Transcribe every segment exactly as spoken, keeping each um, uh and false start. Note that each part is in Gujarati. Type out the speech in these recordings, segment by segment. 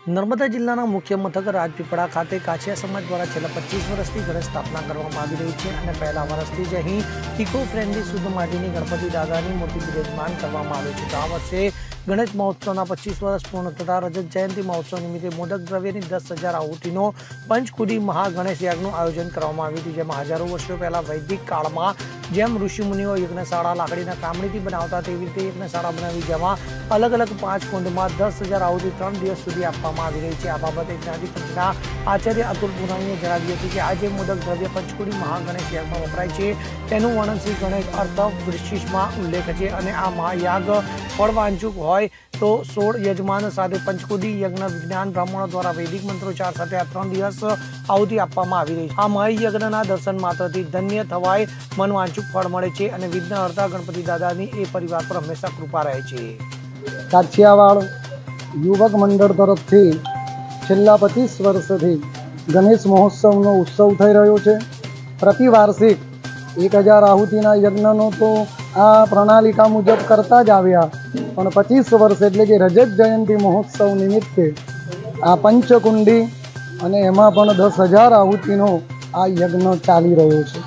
નર્મદા જિલ્લાના મુખ્ય મથક રાજપીપળા ખાતે કાછિયા સમાજ દ્વારા છેલ્લા પચીસ વર્ષથી ગણેશ સ્થાપના કરવામાં આવી રહી છે અને પહેલા વર્ષથી જ અહીં ઇકો ફ્રેન્ડલી શુદ્ધ માટીની ગણપતિ દાદાની મૂર્તિ બિરાજમાન કરવામાં આવે છે. તો આ વર્ષે ગણેશ મહોત્સવના પચીસ વર્ષ પૂર્ણ થતા રજત જયંતિ મહોત્સવ નિમિત્તે મોદક દ્રવ્યની દસ હજાર આહુતિનો પંચકુડી મહાગણેશ યાગનું આયોજન કરવામાં આવ્યું હતું, જેમાં હજારો વર્ષો પહેલા વૈદિક કાળમાં જેમ ઋષિમુનિઓ યજ્ઞશાળા લાકડીના કામણીથી બનાવતા તેવી રીતે યજ્ઞશાળા બનાવી, જેમાં અલગ અલગ પાંચ કુંડમાં દસ હજાર આહુતિ ત્રણ દિવસ સુધી આપવામાં આવી રહી છે. આ બાબતે જ્ઞાતિ પંચના આચાર્ય અતુલ પુરાણીએ જણાવ્યું હતું કે આ જે મોદક દ્રવ્ય પંચકુડી મહાગણેશ યાગમાં વપરાય છે તેનું વર્ણન શ્રી ગણેશ અર્થ વિશિષ્ટમાં ઉલ્લેખ છે અને આ મહાયાગ ફળવાંચુક હોય તો સોળ યજમાન સાથે પંચકુડી યજ્ઞ વિજ્ઞાન બ્રાહ્મણો દ્વારા વૈદિક મંત્રોચ્ચાર સાથે આ ત્રણ દિવસ આહુતિ આપવામાં આવી રહી છે. આ મહાયજ્ઞના દર્શન માત્રથી ધન્ય થવાય મનવાંચુક ફળ મળે છે અને વિઘ્નહર્તા ગણપતિ દાદાની એ પરિવાર પર હંમેશા કૃપા રહે છે. કાછિયાવાડ યુવક મંડળ તરફથી છેલ્લા પચીસ વર્ષથી ગણેશ મહોત્સવનો ઉત્સવ થઈ રહ્યો છે. પ્રતિ વાર્ષિક એક હજાર આહુતિના યજ્ઞનો તો આ પ્રણાલિકા મુજબ કરતા જ આવ્યા, પણ પચીસ વર્ષ એટલે કે રજત જયંતિ મહોત્સવ નિમિત્તે આ પંચકુંડી અને એમાં પણ દસ હજાર આહુતિનો આ યજ્ઞ ચાલી રહ્યો છે.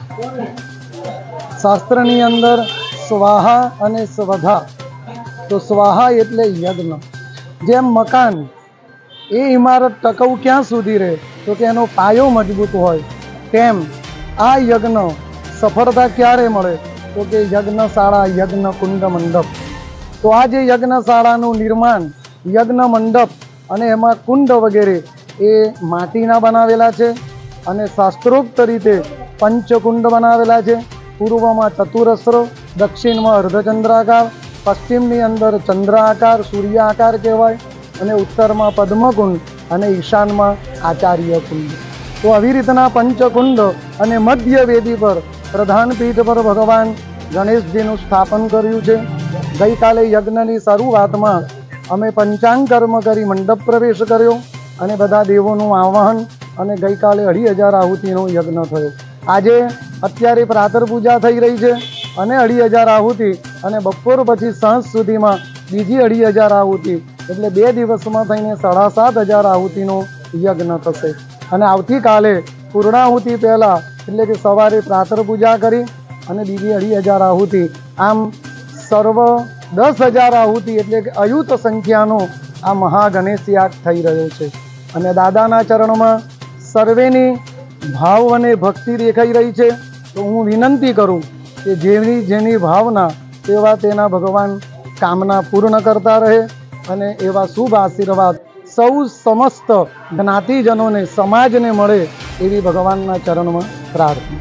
શાસ્ત્રની અંદર સ્વાહા અને સ્વધા, તો સ્વાહા એટલે યજ્ઞ. જેમ મકાન એ ઇમારત ટકાઉ ક્યાં સુધી રહે તો કે એનો પાયો મજબૂત હોય, તેમ આ યજ્ઞ સફળતા ક્યારે મળે તો કે યજ્ઞશાળા યજ્ઞ કુંડ મંડપ. તો આ જે યજ્ઞશાળાનું નિર્માણ, યજ્ઞ મંડપ અને એમાં કુંડ વગેરે એ માટીના બનાવેલા છે અને શાસ્ત્રોક્ત રીતે પંચકુંડ બનાવેલા છે. પૂર્વમાં ચતુરસ્ર, દક્ષિણમાં અર્ધચંદ્રાકાર, પશ્ચિમની અંદર ચંદ્ર આકાર સૂર્ય આકાર કહેવાય અને ઉત્તરમાં પદ્મકુંડ અને ઈશાનમાં આચાર્ય કુંડ. તો આવી રીતના પંચકુંડ અને મધ્ય વેદી પર પ્રધાન પીઠ પર ભગવાન ગણેશજીનું સ્થાપન કર્યું છે. ગઈકાલે યજ્ઞની શરૂઆતમાં અમે પંચાંગ કર્મ કરી મંડપ પ્રવેશ કર્યો અને બધા દેવોનું આવાહન અને ગઈકાલે અઢી હજાર આહુતિનો યજ્ઞ થયો. આજે અત્યારે પ્રાતર પૂજા થઈ રહી છે અને અઢી હજાર આહુતિ અને બપોર પછી સાંજ સુધીમાં બીજી અઢી હજાર આહુતિ, એટલે બે દિવસમાં થઈને સાડા સાત હજાર આહુતિનો યજ્ઞ થશે. અને આવતીકાલે પૂર્ણાહુતિ પહેલાં એટલે કે સવારે પ્રાતર પૂજા કરી અને બીજી અઢી હજાર આહુતિ, આમ સર્વ દસ હજાર આહુતિ એટલે કે અયુત સંખ્યાનો આ મહાગણેશ યાગ થઈ રહ્યો છે. અને દાદાના ચરણમાં સર્વેની ભાવ અને ભક્તિ દેખાઈ રહી છે. તો હું વિનંતી કરું કે જેની જેની ભાવના તેવા તેના ભગવાન કામના પૂર્ણ કરતા રહે અને એવા શુભ આશીર્વાદ સૌ સમસ્ત જ્ઞાતિજનોને સમાજને મળે એવી ભગવાનના ચરણમાં પ્રાર્થના.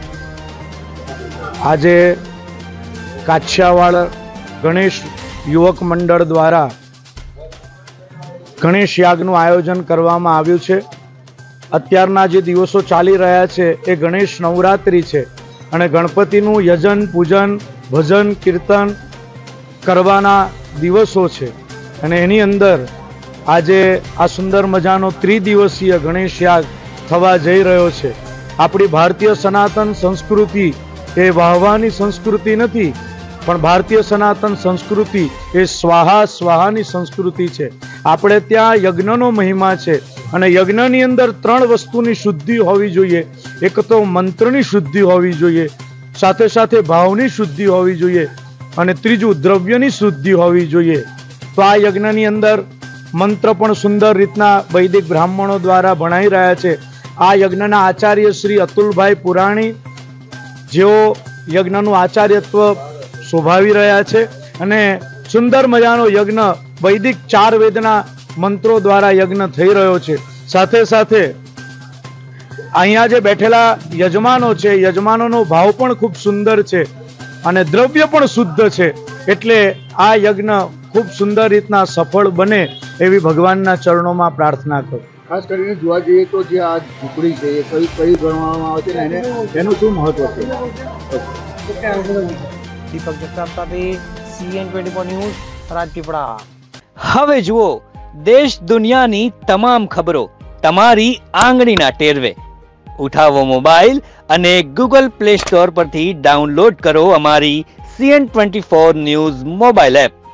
આજે કાછિયાવાડ ગણેશ યુવક મંડળ દ્વારા ગણેશ યાગનું આયોજન કરવામાં આવ્યું છે. અત્યારના જે દિવસો ચાલી રહ્યા છે એ ગણેશ નવરાત્રિ છે અને ગણપતિનું યજન પૂજન ભજન કીર્તન કરવાના દિવસો છે અને એની અંદર આજે આ સુંદર મજાનો ત્રિદિવસીય ગણેશ યાગ થવા જઈ રહ્યો છે. આપણી ભારતીય સનાતન સંસ્કૃતિ એ વાહવાની સંસ્કૃતિ નથી, પણ ભારતીય સનાતન સંસ્કૃતિ એ સ્વાહા સ્વાહાની સંસ્કૃતિ છે. આપણે ત્યાં યજ્ઞનો મહિમા છે અને યજ્ઞની અંદર ત્રણ વસ્તુની શુદ્ધિ હોવી જોઈએ. એક તો મંત્રની શુદ્ધિ હોવી જોઈએ, સાથે સાથે ભાવની શુદ્ધિ હોવી જોઈએ અને ત્રીજું દ્રવ્યની શુદ્ધિ હોવી જોઈએ. તો આ યજ્ઞની અંદર મંત્ર પણ સુંદર રીતના વૈદિક બ્રાહ્મણો દ્વારા ભણાઈ રહ્યા છે. આ યજ્ઞના આચાર્ય શ્રી અતુલભાઈ પુરાણી, જેઓ યજ્ઞનું આચાર્યત્વ શોભાવી રહ્યા છે અને સુંદર મજાનો યજ્ઞ વૈદિક ચાર વેદના મંત્રો દ્વારા યજ્ઞ થઈ રહ્યો છે. સાથે સાથે અહીંયા જે બેઠેલા યજમાનો છે, યજમાનોનો ભાવ પણ ખૂબ સુંદર છે અને દ્રવ્ય પણ શુદ્ધ છે. એટલે આ યજ્ઞ ખૂબ સુંદર રીતના સફળ બને એવી ભગવાનના ચરણોમાં પ્રાર્થના કરું. ખાસ કરીને જોવા જઈએ તો જે આ ઝૂંપડી છે એ કઈ કઈ ગણવામાં આવે છે ને એને એનું શું મહત્વ છે? દીપક જગતાપ સાથે CN twenty four news Rajpipla. હવે જુઓ દેશ દુનિયાની તમામ ખબરો તમારી આંગળીના ટેરવે. ઉઠાવો મોબાઈલ અને ગૂગલ પ્લે સ્ટોર પરથી ડાઉનલોડ કરો અમારી CN twenty four news mobile app.